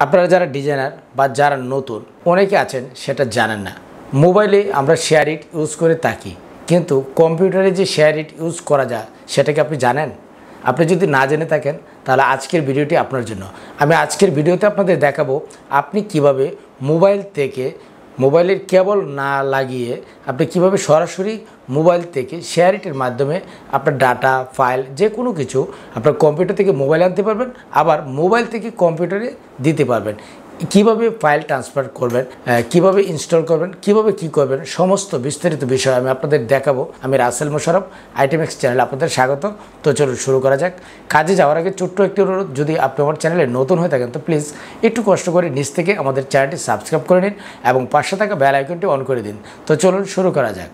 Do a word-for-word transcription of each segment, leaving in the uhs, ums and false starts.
আপনারা যারা ডিজাইনার বা যারা নতুন অনেকে আছেন সেটা জানেন না। মোবাইলে আমরা শেয়ার ইট ইউজ করে থাকি, কিন্তু কম্পিউটারে যে শেয়ার ইট ইউজ করা যায় সেটা কি আপনি জানেন? আপনি যদি না জেনে থাকেন তাহলে আজকের ভিডিওটি আপনার জন্য। আমি আজকের ভিডিওতে আপনাদের দেখাবো আপনি কিভাবে মোবাইল থেকে মোবাইলের কেবল না লাগিয়ে আপনি কিভাবে সরাসরি মোবাইল থেকে শেয়ার ইটের মাধ্যমে আপনার ডাটা ফাইল যে কোনো কিছু আপনার কম্পিউটার থেকে মোবাইলে আনতে পারবেন, আবার মোবাইল থেকে কম্পিউটারে দিতে পারবেন। কিভাবে ফাইল ট্রান্সফার করবেন, কিভাবে ইনস্টল করবেন, কিভাবে কি করবেন, সমস্ত বিস্তারিত বিষয় আমি আপনাদের দেখাবো। আমি রাসেল মোশাররফ, আইটিএমএক্স চ্যানেলে আপনাদের স্বাগত। তো চলুন শুরু করা যাক। কাজে যাওয়ার আগে ছোট্ট একটি অনুরোধ, যদি আপনি আমার চ্যানেলে নতুন হয়ে থাকেন তো প্লিজ একটু কষ্ট করে নিচ থেকে আমাদের চ্যানেলটি সাবস্ক্রাইব করে নিন এবং পাশে থাকা বেল আইকনটি অন করে দিন। তো চলুন শুরু করা যাক।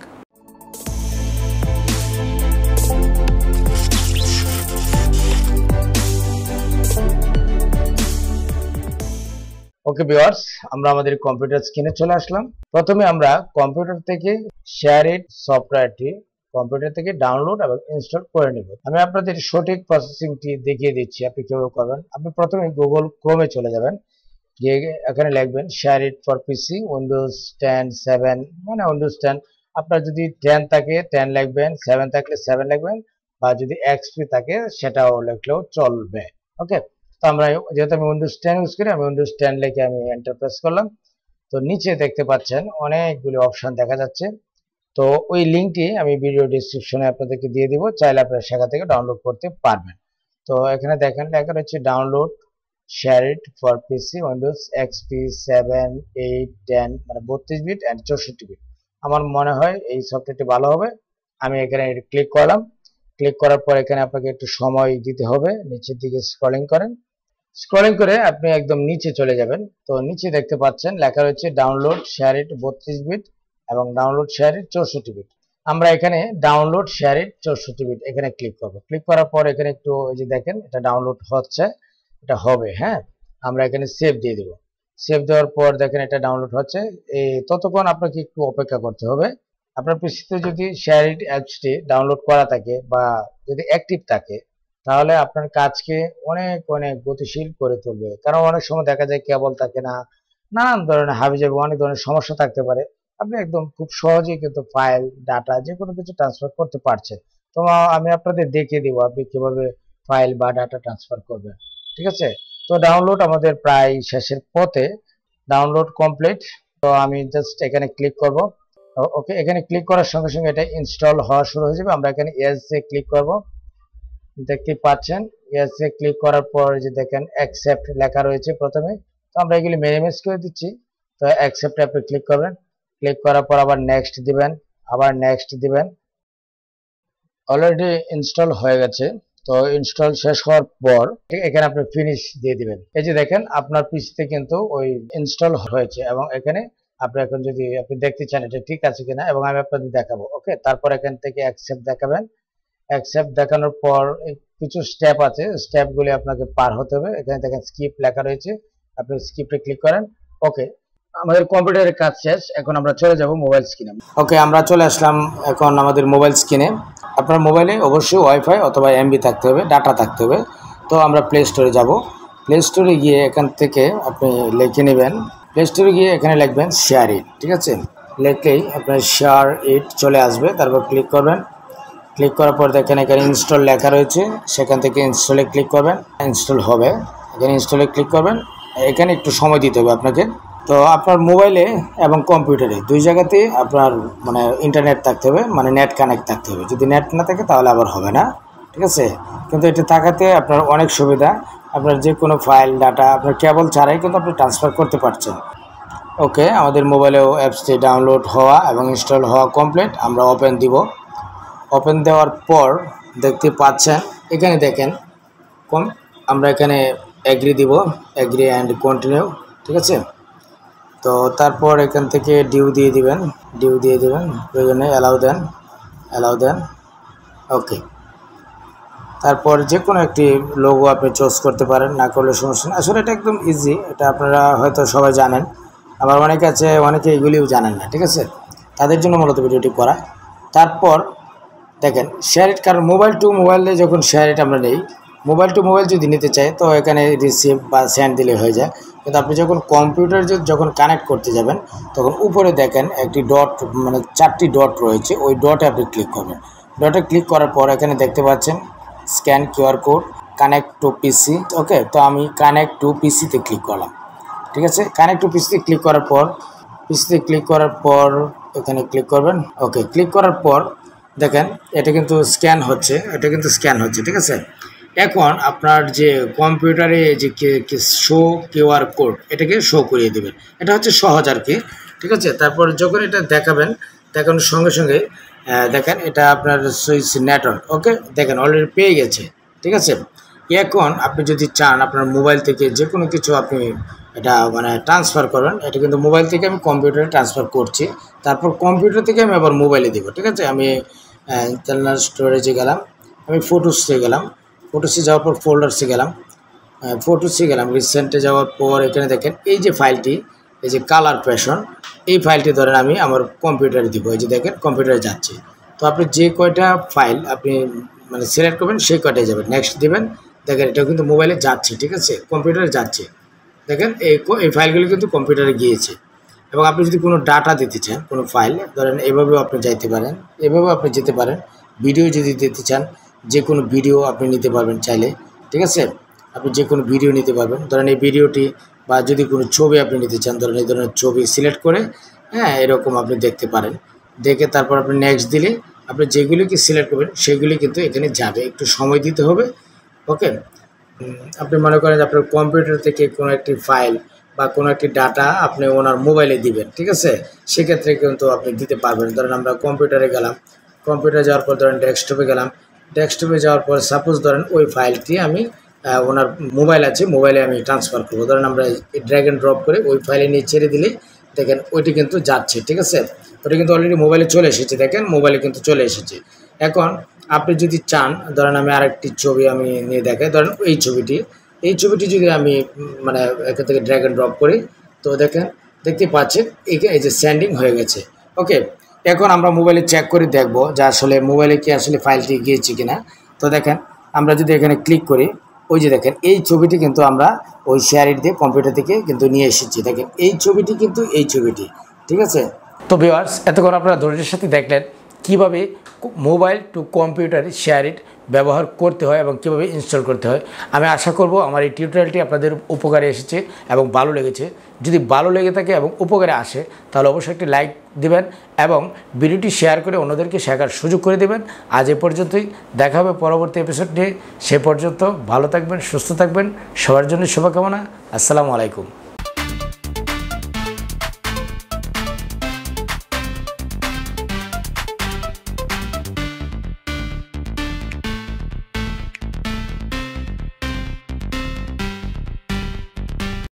ওকে ভিউয়ার্স, আমরা আমাদের কম্পিউটার স্ক্রিনে চলে আসলাম। প্রথমে আমরা কম্পিউটার থেকে শেয়ার ইট সফটওয়্যারটি কম্পিউটার থেকে ডাউনলোড এবং ইনস্টল করে নেব। আমি আপনাদের সঠিক প্রসেসিংটি দেখিয়ে দিচ্ছি আপনি কিভাবে করবেন। আপনি প্রথমে গুগল ক্রোমে চলে যাবেন, গিয়ে এখানে লিখবেন share it for PC Windows ten seven, মানে উইন্ডোজ টেন। আপনার যদি টেন থাকে টেন লিখবেন, সেভেন থাকলে সেভেন লিখবেন, বা যদি এক্সপি থাকে সেটাও লিখলেও চলবে। ওকে, তো আমরা যেহেতু আমি উইন্ডোজ টেন ইউজ করি, আমি উইন্ডোজ টেন লিখে আমি এন্টার প্রেস করলাম। তো নিচে দেখতে পাচ্ছেন অনেকগুলি অপশন দেখা যাচ্ছে। তো ওই লিঙ্কটি আমি ভিডিও ডিসক্রিপশনে আপনাদেরকে দিয়ে দিব, চাইলে আপনারা সেখান থেকে ডাউনলোড করতে পারবেন। তো এখানে দেখেন লেখা রয়েছে download share it for PC Windows XP seven eight ten, মানে বত্রিশ বিট অ্যান্ড চৌষট্টি বিট। আমার মনে হয় এই সফটওয়্যারটি ভালো হবে। আমি এখানে ক্লিক করলাম। ক্লিক করার পর এখানে আপনাকে একটু সময় দিতে হবে, নিচের দিকে স্ক্রলিং করেন। স্ক্রলিং করে আপনি একদম নিচে চলে যাবেন। তো নিচে দেখতে পাচ্ছেন লেখা রয়েছে ডাউনলোড শেয়ার ইট বত্রিশ বিট এবং ডাউনলোড শেয়ার ইট চৌষট্টি বিট। আমরা এখানে ডাউনলোড শেয়ার ইট চৌষট্টি বিট এখানে ক্লিক করব। ক্লিক করার পর এখানে একটু ওই যে দেখেন এটা ডাউনলোড হচ্ছে, এটা হবে। হ্যাঁ, আমরা এখানে সেভ দিয়ে দেব। সেভ দেওয়ার পর দেখেন এটা ডাউনলোড হচ্ছে। এই ততক্ষণ আপনাকে একটু অপেক্ষা করতে হবে। আপনার পিসিতে যদি শেয়ার ইট অ্যাপসটি ডাউনলোড করা থাকে বা যদি অ্যাক্টিভ থাকে তাহলে আপনার কাজকে অনেক অনেক গতিশীল করে তুলবে। কারণ অনেক সময় দেখা যায় কেবল থাকে না, নানান ধরনের হাবিজাবি অনেক ধরনের সমস্যা থাকতে পারে। আপনি একদম খুব সহজেই কিন্তু ফাইল ডাটা যে কোনো কিছু ট্রান্সফার করতে পারছেন। তো আমি আপনাদের দেখিয়ে দিব আপনি কিভাবে ফাইল বা ডাটা ট্রান্সফার করবেন। ঠিক আছে, তো ডাউনলোড আমাদের প্রায় শেষের পথে, ডাউনলোড কমপ্লিট। তো আমি জাস্ট এখানে ক্লিক করব। ওকে, এখানে ক্লিক করার সঙ্গে সঙ্গে এটা ইনস্টল হওয়া শুরু হয়ে যাবে। আমরা এখানে এস এ ক্লিক করব। দেখতে পাচ্ছেন এস এ ক্লিক করার পর যে দেখেন অ্যাকসেপ্ট লেখা রয়েছে প্রথমে। তো আমরা এগুলি মিনিমাইজ করে দিচ্ছি। তো অ্যাকসেপ্টে আপনি ক্লিক করবেন। ক্লিক করার পর আবার নেক্সট দিবেন, আবার নেক্সট দিবেন। অলরেডি ইনস্টল হয়ে গেছে। তো ইনস্টল শেষ হওয়ার পর এখানে আপনি ফিনিশ দিয়ে দিবেন। এই যে দেখেন আপনার পিসিতে কিন্তু ওই ইনস্টল হয়েছে এবং এখানে আপনি এখন যদি আপনি দেখতে চান এটা ঠিক আছে কিনা, এবং আমি আপনাদের দেখাবো। ওকে, তারপর এখান থেকে অ্যাকসেপ্ট দেখাবেন। অ্যাকসেপ্ট দেখানোর পর কিছু স্টেপ আছে, স্টেপগুলি আপনাকে পার হতে হবে। এখানে দেখেন স্কিপ লেখা রয়েছে, আপনি স্কিপে ক্লিক করেন। ওকে, আমাদের কম্পিউটারের কাজ শেষ। এখন আমরা চলে যাব মোবাইল স্ক্রিনে। ওকে, আমরা চলে আসলাম এখন আমাদের মোবাইল স্ক্রিনে। আপনার মোবাইলে অবশ্যই ওয়াইফাই অথবা এমবি থাকতে হবে, ডাটা থাকতে হবে। তো আমরা প্লে স্টোরে যাব। প্লে স্টোরে গিয়ে এখান থেকে আপনি লিখে নেবেন, প্লে স্টোরে গিয়ে এখানে লিখবেন শেয়ার ইট। ঠিক আছে, লিখলেই আপনার শেয়ার ইট চলে আসবে। তারপর ক্লিক করবেন। ক্লিক করার পর দেখেন এখানে ইনস্টল লেখা রয়েছে, সেখান থেকে ইনস্টলে ক্লিক করবেন। ইনস্টল হবে, এখানে ইনস্টলে ক্লিক করবেন। এখানে একটু সময় দিতে হবে আপনাকে। তো আপনার মোবাইলে এবং কম্পিউটারে দুই জায়গাতেই আপনার মানে ইন্টারনেট থাকতে হবে, মানে নেট কানেক্ট থাকতে হবে। যদি নেট না থাকে তাহলে আবার হবে না। ঠিক আছে, কিন্তু এটা থাকাতে আপনার অনেক সুবিধা। আপনার যে কোনো ফাইল ডাটা আপনার কেবল ছাড়াই কিন্তু আপনি ট্রান্সফার করতে পারছেন। ওকে, আমাদের মোবাইলেও অ্যাপসটি ডাউনলোড হওয়া এবং ইনস্টল হওয়া কমপ্লিট। আমরা ওপেন দিব। ওপেন দেওয়ার পর দেখতে পাচ্ছেন এখানে দেখেন কম আমরা এখানে এগ্রি দিব, এগ্রি অ্যান্ড কন্টিনিউ। ঠিক আছে, তো তারপর এখান থেকে ডিউ দিয়ে দিবেন, ডিউ দিয়ে দিবেন, প্রয়োজনে অ্যালাউ দেন, অ্যালাউ দেন। ওকে, তারপর যে কোনো একটি লোগো আপনি চুজ করতে পারেন, না করলে সমস্যা নেই। আসলে এটা একদম ইজি, এটা আপনারা হয়তো সবাই জানেন, আবার অনেকে আছে অনেকে এগুলিও জানেন না। ঠিক আছে, তাদের জন্য মূলত ভিডিওটি করা। তারপর দেখেন শেয়ার ইট, কারণ মোবাইল টু মোবাইলে যখন শেয়ার ইট আমরা নেই, মোবাইল টু মোবাইল যদি নিতে চাই তো এখানে রিসিভ বা সেন্ড দিলে হয়ে যায়। কিন্তু আপনি যখন কম্পিউটার যখন কানেক্ট করতে যাবেন তখন উপরে দেখেন একটি ডট মানে চারটি ডট রয়েছে, ওই ডটে আপনি ক্লিক করবেন। ডটে ক্লিক করার পর এখানে দেখতে পাচ্ছেন scan QR code, connect to PC. Okay, তো আমি কানেক্ট টু পিসিতে ক্লিক করলাম। ঠিক আছে, কানেক্ট টু পিসিতে ক্লিক করার পর পিসিতে ক্লিক করার পর এখানে ক্লিক করবেন। ওকে, ক্লিক করার পর দেখেন এটা কিন্তু স্ক্যান হচ্ছে, এটা কিন্তু স্ক্যান হচ্ছে। ঠিক আছে, এখন আপনার যে কম্পিউটারে যে শো কিউআর কোড এটাকে শো করিয়ে দেবেন। এটা হচ্ছে সহজ আর কি। ঠিক আছে, তারপর যখন এটা দেখাবেন দেখানোর সঙ্গে সঙ্গে দেখেন এটা আপনার সুইচ নেটওয়ার্ক। ওকে, দেখেন অলরেডি পেয়ে গেছে। ঠিক আছে, এখন আপনি যদি চান আপনার মোবাইল থেকে যে কোনো কিছু আপনি এটা মানে ট্রান্সফার করবেন, এটা কিন্তু মোবাইল থেকে আমি কম্পিউটারে ট্রান্সফার করছি, তারপর কম্পিউটার থেকে আমি আবার মোবাইলে দেবো। ঠিক আছে, আমি ইন্টারনাল স্টোরেজে গেলাম, আমি ফটোসে গেলাম, ফটোসে যাওয়ার পর ফোল্ডার্সে গেলাম, ফটোসে গেলাম, রিসেন্টে যাওয়ার পর এখানে দেখেন এই যে ফাইলটি, এই যে কালার প্যাশন, এই ফাইলটি ধরেন আমি আমার কম্পিউটারে দিব। এই যে দেখেন কম্পিউটারে যাচ্ছে। তো আপনি যে কয়টা ফাইল আপনি মানে সিলেক্ট করবেন সেই কয়টাই যাবেন, নেক্সট দেবেন। দেখেন এটাও কিন্তু মোবাইলে যাচ্ছে। ঠিক আছে, কম্পিউটারে যাচ্ছে। দেখেন এই এই ফাইলগুলো কিন্তু কম্পিউটারে গিয়েছে। এবং আপনি যদি কোনো ডাটা দিতে চান, কোনো ফাইল ধরেন এভাবেও আপনি যাইতে পারেন, এভাবেও আপনি যেতে পারেন। ভিডিও যদি দিতে চান, যে কোনো ভিডিও আপনি নিতে পারবেন চাইলে। ঠিক আছে, আপনি যে কোনো ভিডিও নিতে পারবেন। ধরেন এই ভিডিওটি বা যদি কোনো ছবি আপনি নিতে চান, ধরেন এই ধরনের ছবি সিলেক্ট করে হ্যাঁ এরকম আপনি দেখতে পারেন। দেখে তারপর আপনি নেক্সট দিলে আপনি যেগুলি কি সিলেক্ট করবেন সেগুলি কিন্তু এখানে যাবে। একটু সময় দিতে হবে। ওকে, আপনি মনে করেন আপনার কম্পিউটার থেকে কোনো একটি ফাইল বা কোনো একটি ডাটা আপনি ওনার মোবাইলে দিবেন। ঠিক আছে, সেক্ষেত্রে কিন্তু আপনি দিতে পারবেন। ধরেন আমরা কম্পিউটারে গেলাম, কম্পিউটারে যাওয়ার পর ধরেন ডেস্কটপে গেলাম, ডেস্কটপে যাওয়ার পর সাপোজ ধরেন ওই ফাইলটি আমি ওনার মোবাইল আছে, মোবাইলে আমি ট্রান্সফার করবো। ধরেন আমরা ড্র্যাগ অ্যান্ড ড্রপ করে ওই ফাইলে নিয়ে ছেড়ে দিলে দেখেন ওইটি কিন্তু যাচ্ছে। ঠিক আছে, ওটা কিন্তু অলরেডি মোবাইলে চলে এসেছে। দেখেন মোবাইলে কিন্তু চলে এসেছে। এখন আপনি যদি চান, ধরেন আমি আরেকটি ছবি আমি নিয়ে দেখাই, ধরেন এই ছবিটি এই ছবিটি যদি আমি মানে এখান থেকে ড্র্যাগ অ্যান্ড ড্রপ করি তো দেখেন দেখতে পাচ্ছেন এই যে সেন্ডিং হয়ে গেছে। ওকে, এখন আমরা মোবাইলে চেক করে দেখব যে আসলে মোবাইলে কি আসলে ফাইলটি গিয়েছে কিনা। তো দেখেন আমরা যদি এখানে ক্লিক করি, ওই যে দেখেন এই ছবিটি কিন্তু আমরা ওই শেয়ার ইট দিয়ে কম্পিউটার থেকে কিন্তু নিয়ে এসেছি। দেখেন এই ছবিটি কিন্তু এই ছবিটি। ঠিক আছে, তো ভিউয়ার্স এতক্ষণ আপনারা ধৈর্যের সাথে দেখলেন কিভাবে mobile to computer share it ব্যবহার করতে হয় এবং কীভাবে ইনস্টল করতে হয়। আমি আশা করব আমার এই টিউটোরিয়ালটি আপনাদের উপকারে এসেছে এবং ভালো লেগেছে। যদি ভালো লেগে থাকে এবং উপকারে আসে তাহলে অবশ্যই একটি লাইক দিবেন এবং ভিডিওটি শেয়ার করে অন্যদেরকে শেখার সুযোগ করে দেবেন। আজ এ পর্যন্তই, দেখা হবে পরবর্তী এপিসোড নিয়ে। সে পর্যন্ত ভালো থাকবেন, সুস্থ থাকবেন। সবার জন্য শুভকামনা। আসসালামু আলাইকুম।